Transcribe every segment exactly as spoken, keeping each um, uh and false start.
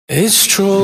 It's true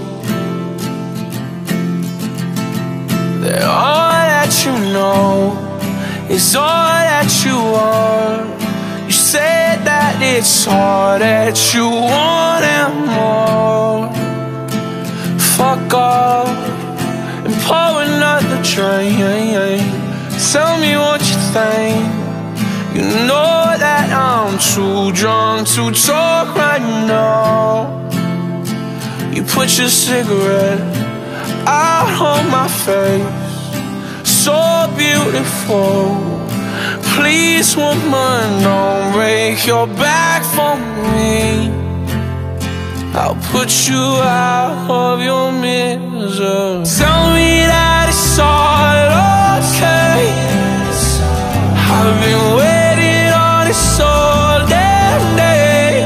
that all that you know is all that you are. You said that it's all that you want and more. Fuck off and pour another drink. Tell me what you think. You know that I'm too drunk to talk right now. You put your cigarette out on my face, so beautiful. Please, woman, don't break your back for me. I'll put you out of your misery. Tell me that it's all okay. I've been waiting on this all damn day.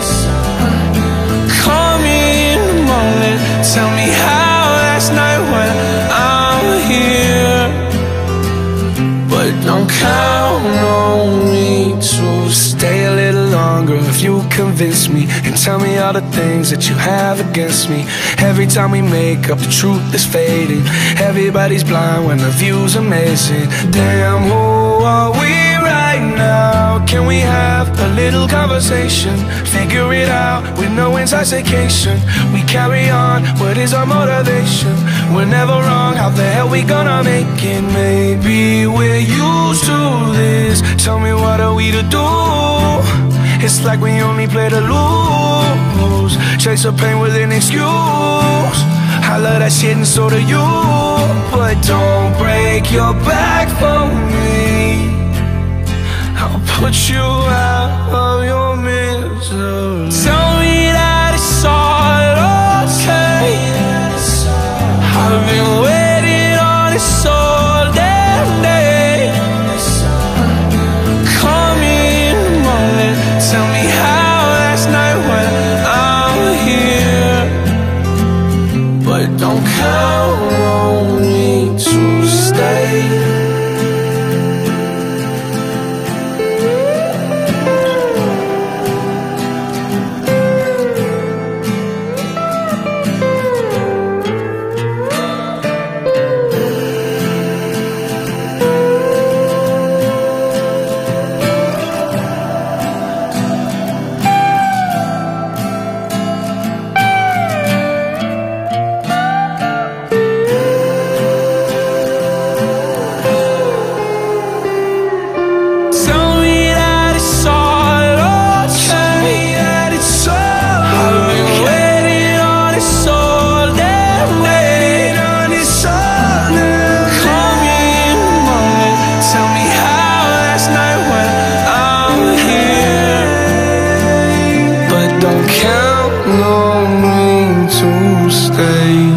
Call me in the morning, tell me how last night when I'm here. But don't count on me to stay a little longer. If you convince me and tell me all the things that you have against me. Every time we make up, the truth is fading. Everybody's blind when the view's amazing. Damn, who are we right now? Can we have a little conversation? Figure it out with no intoxication. We carry on, what is our motivation? We're never wrong, how the hell we gonna make it? Maybe we're used to this. Tell me, what are we to do? It's like we only play to lose. Chase the pain with an excuse. I love that shit and so do you. But don't break your back for me. I'll put you out of your misery. Tell me that it's all okay. I've been waiting on this all damn day. Call me in the morning, tell me how last night when I'm here. But don't count on me to stay. Don't count on me to stay.